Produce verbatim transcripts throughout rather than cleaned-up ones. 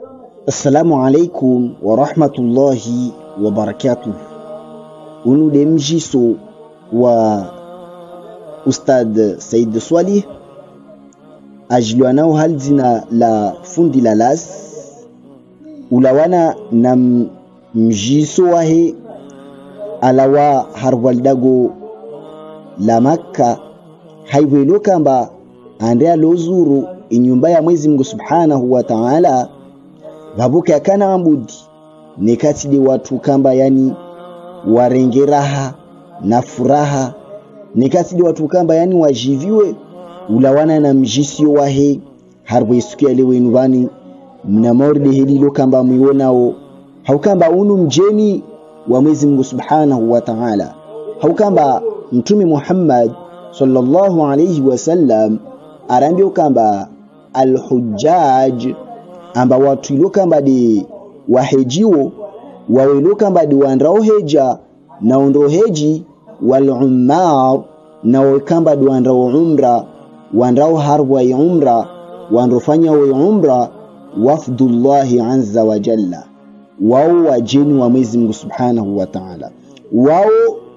Assalamu alaikum wa rahmatullahi wa barakatuh. Unu de mjiso wa Ustad Said Swalih ajiliwanao halzina la fundi la las ulawana na mjiso wahe alawa harwaldago la Makka haibwelo kamba andea lozuru inyumba ya Mwenyezi Mungu Subhanahu wa Ta'ala babuka kana ambudi nekati de watu kamba yani warenge raha na furaha nekati de watu kamba yani wajiviwe ulawana na mjisio wahe harbo isukia lewe inubani mna morde helilo kamba muionao haukamba unu mjeni wa Mwenyezi Mungu Subhanahu wa Ta'ala haukamba Mtume Muhammad sallallahu alayhi wasallam arambio kamba al-hujjaj amba watu ilo kamba di wahejiwo wawelo kamba di wandrao heja na ondro heji wal ummar na wakamba di wandrao umra wandrao harwa ya umra wanrofanya wa umra wafdullahi azza wa jalla wao wajeni wa Mwenyezi Mungu Subhanahu wa Ta'ala wao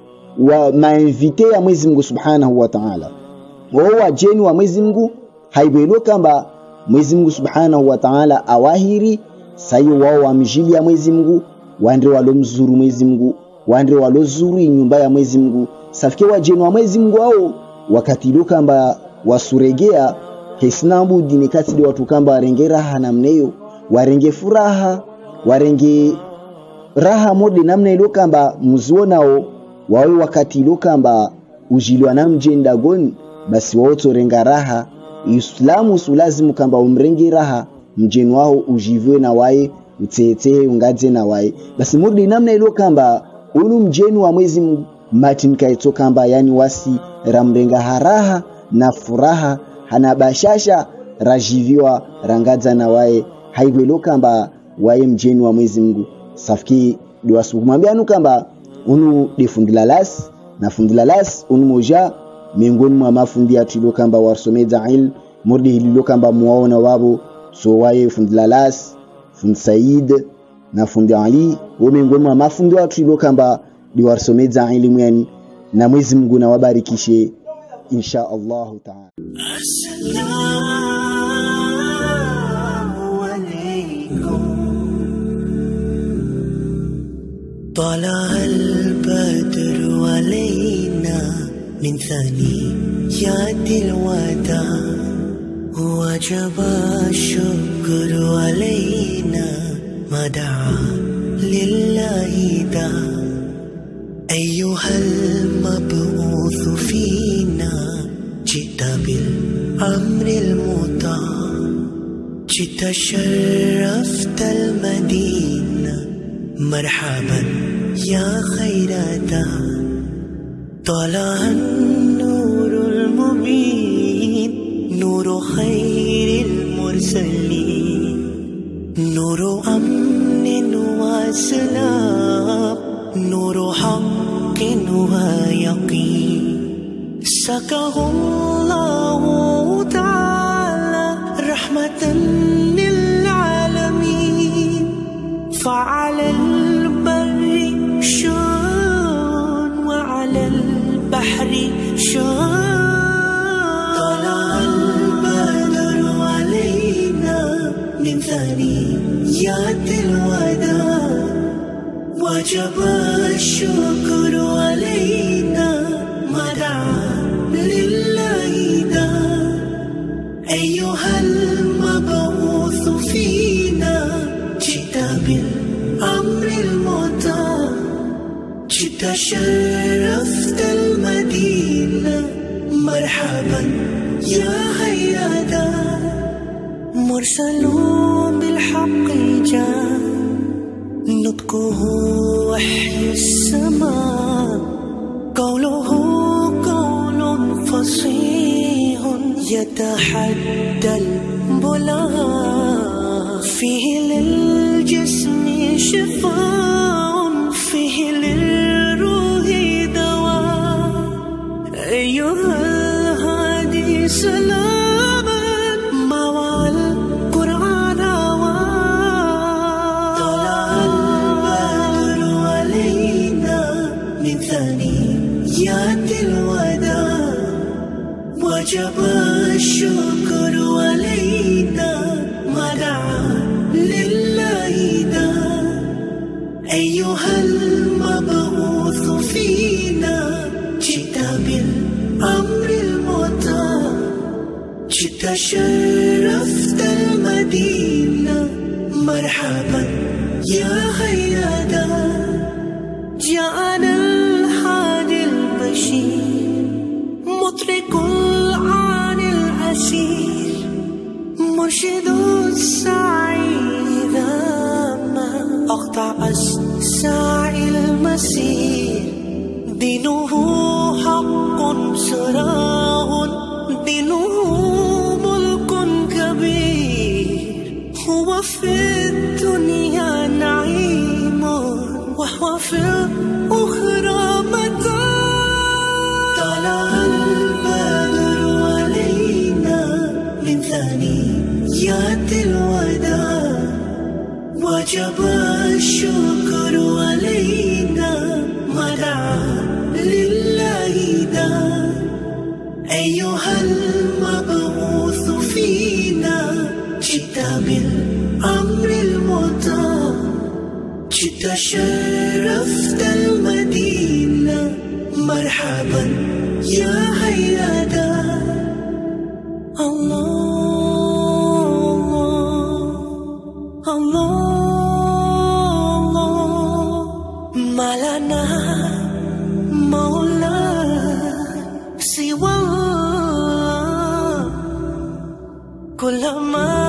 wa mainvite ya Mwenyezi Mungu Subhanahu wa Ta'ala wao wajeni wa Mwenyezi Mungu haibelo kamba Mwenyezi Mungu Subhanahu wa Ta'ala awahiri sayo wao wamjili ya Mwenyezi Mungu waende walomzuru Mwenyezi Mungu waende walozuru nyumba ya Mwenyezi Mungu safike wajeni wa Mwenyezi Mungu wao wakati lo kamba wasuregea hisnambu dinikati de watu kamba warenge raha namneyo warenge furaha warenge raha mode namne lo kamba muzuonao wawe wakati lo kamba ujilwa na mjenda goni basi wao torenga raha Islamu sulazimu kamba umrengi raha mjeni wao ujivwe na wae utete ungaze na wae basi mudi namna ilo kamba unu mjeni wa Mwenyezi Mungu matin kaito kamba yani wasi ramrenga haraha na furaha hana bashasha rajiviwa rangaza na wae haibwelo kamba wae mjeni wa Mwenyezi Mungu safiki diwasu kumwambia anu kamba unu de fundilalas na fundilalas unu moja miongoni mwa mafundi ya tilo kamba warsomeza il murdi hililo kamba muwaona wabo so wae fundi Lalas fundi Said na fundi Ali wo miongoni mwa mafundi wa tilo kamba di warsomeza elimu yani na Mwenyezi Mungu na wabarikishe insha Allah Ta'ala. Assalamu alaykum طلع البدر علينا من ثنيات الوداع وجب الشكر علينا ما دعا لله دا أيها المبعوث فينا جئت بالأمر المطاع جئت شرفت المدينة مرحبا يا خير دا طلع النور المبين نور خير المرسلين نور أمن وسلام نور حق ويقين سكه الله تعالى رحمة للعالمين فعلى البر شان وعلى البحر شان طلع البدر علينا من ثنيات الوداع وجب الشكر علينا ما دعا لله دا أيها المبعوث فينا جئت بالأمر المطاع جئت شرفت المدينة مرحبا يا هيدا مرسل بالحق جاء نطقه وحي السماء قوله قول فصيح يتحدى البلاغ فيه للجسم شفاء فيه للروح دواء أيها الهادي سلاما مع القرآن أيها المبعوث فينا جئت بالأمر المطاع جئت شرفت المدينة مرحبا يا خيادا جاءنا الهادي البشير مطرق العان الأسير مرشد السعي إذا ما أقطع السعي المسير دينه حق سراه دينه ملك كبير هو في الدنيا نعيم وهو في الأخرى متاع طلع البدر علينا من ثنيات الوداع وجب الشكر علينا ما دعا لله داع أيها المبعوث فينا جئت بالأمر المطاع جئت شرفت المدينة مرحبا يا هيادا الله الله ما لنا مولى سوى كلما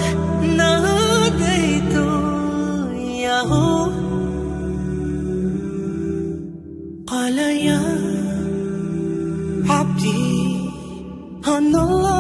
ناديت ياه قال يا عبدي أنا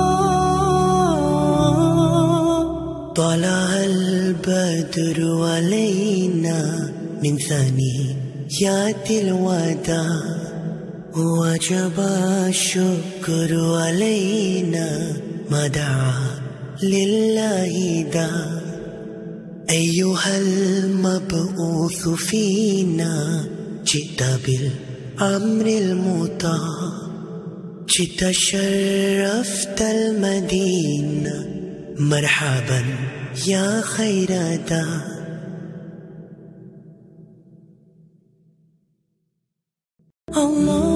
الله طلع البدر علينا من ثنيات الوداع وجب الشكر علينا ما دعا لله داع أيها المبعوث فينا جئت بالأمر المطاع جئت شرفت المدينة مرحبا يا خير داع الله